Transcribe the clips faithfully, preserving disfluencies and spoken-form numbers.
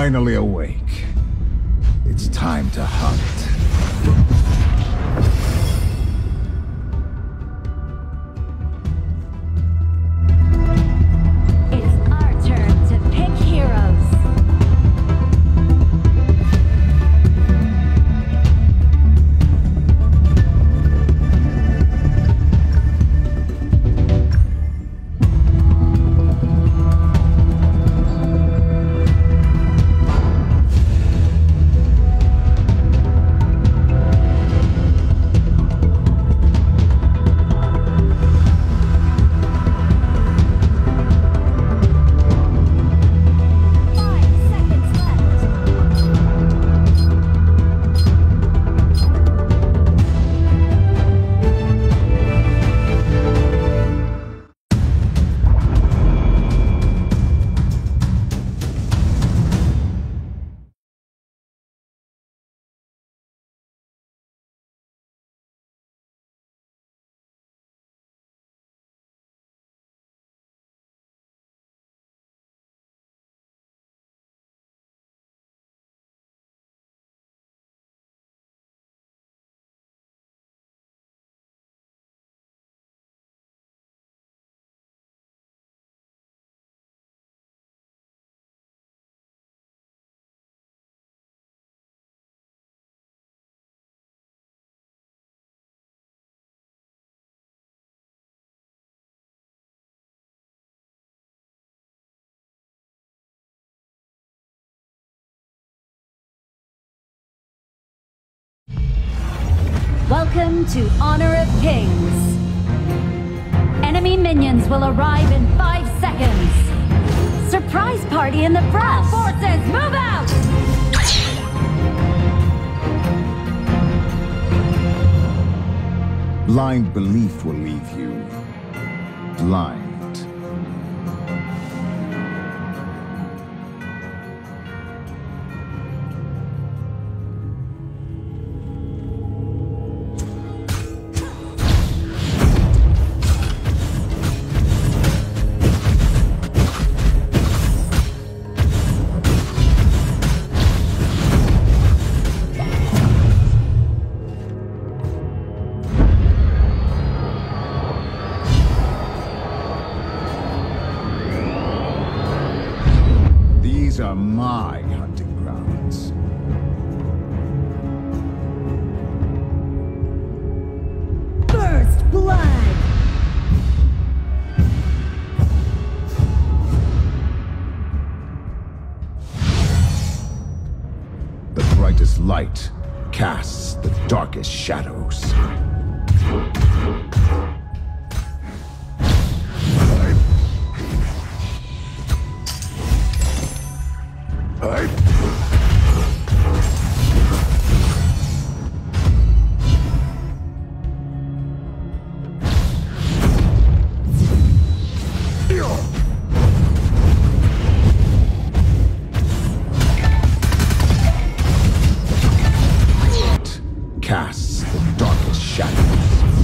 finally awake. It's time to hunt. It's our turn to pick heroes. Welcome to Honor of Kings. Enemy minions will arrive in five seconds. Surprise party in the press. Forces, move out! Blind belief will leave you blind. These are my hunting grounds. First blood! The brightest light casts the darkest shadows. Casts the darkest shadows.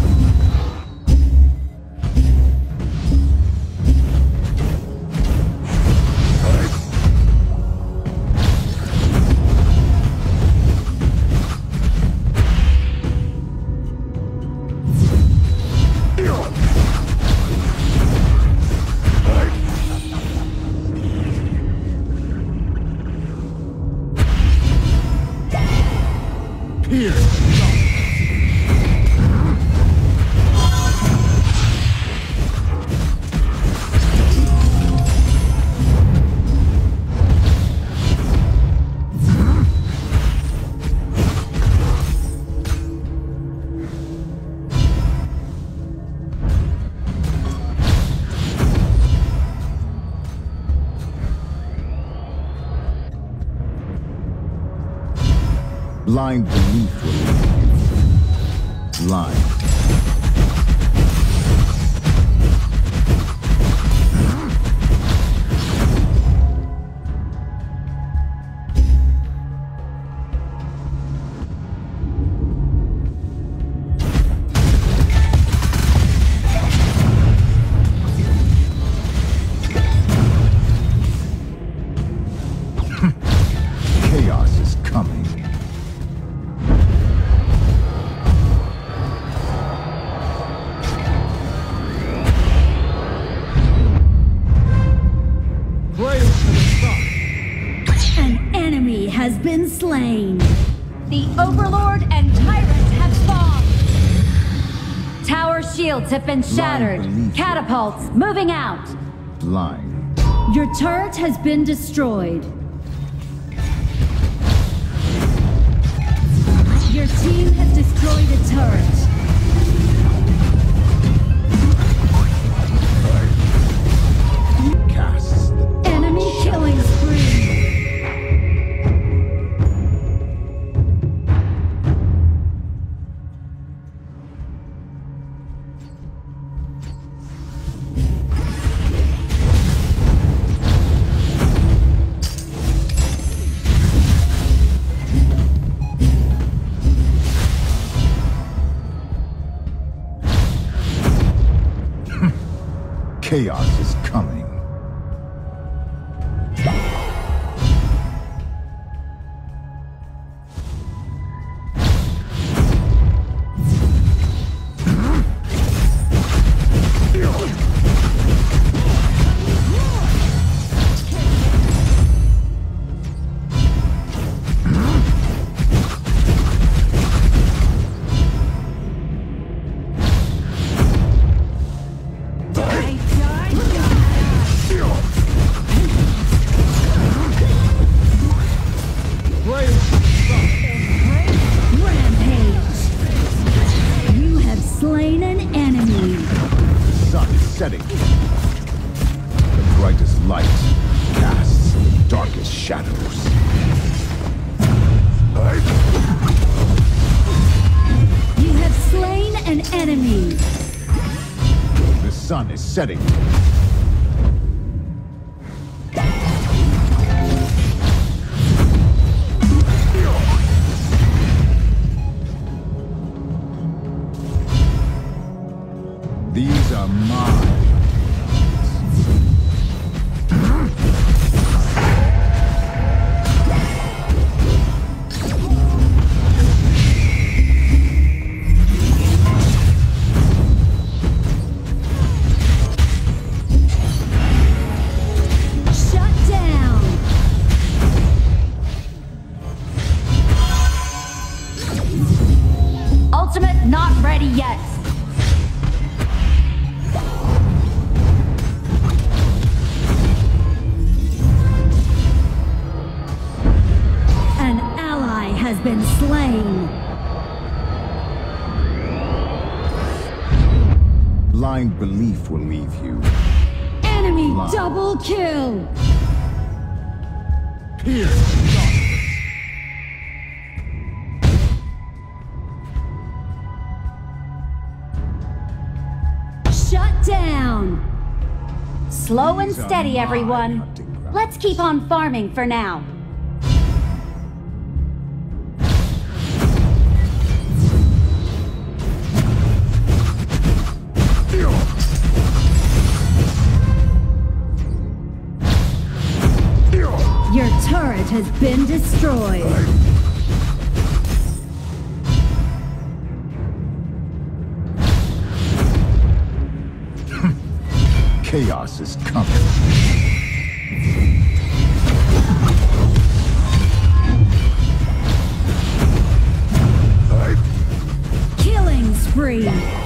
Here. Blind belief will leave you blind. slain. The Overlord and Tyrant have fallen. Tower shields have been shattered. Catapults moving out. Blind. Your turret has been destroyed. Your team has destroyed a turret. Casts the Enemy killing spree. chaos is coming. Setting. The brightest light casts the darkest shadows. You have slain an enemy. The sun is setting. These are mine. Ultimate not ready yet. An ally has been slain. Blind belief will leave you. Enemy Blind. double kill. Pierce. Shut down! Slow and steady, everyone. Let's keep on farming for now. Your turret has been destroyed. Chaos is coming. Killing spree.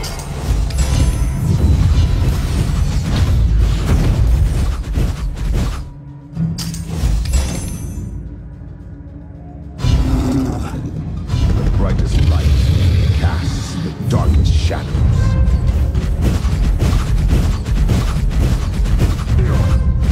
The brightest light casts the darkest shadows.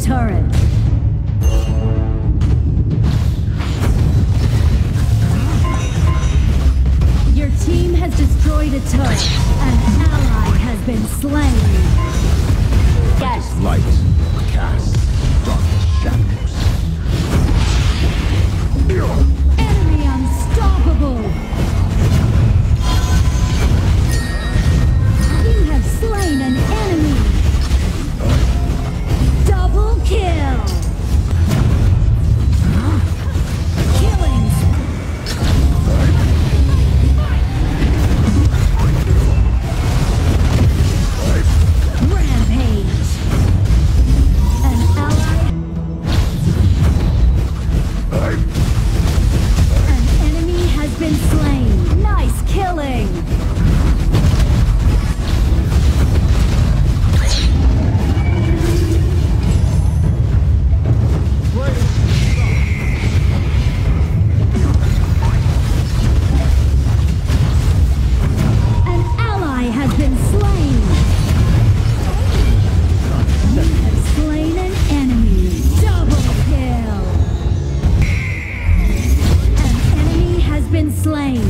turret. Your team has destroyed a turret. An ally has been slain. Yes. Light casts darkest shadows. Enemy unstoppable. You have slain an enemy. Double kill. Killing. Rampage. An ally. An enemy has been slain. Nice killing. An ally has been slain. You have slain an enemy. Double kill. An enemy has been slain.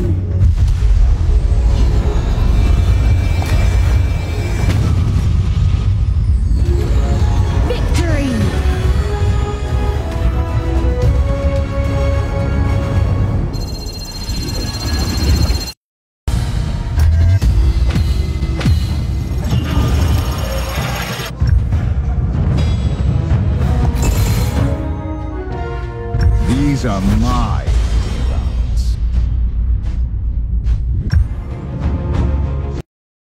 Victory! These are my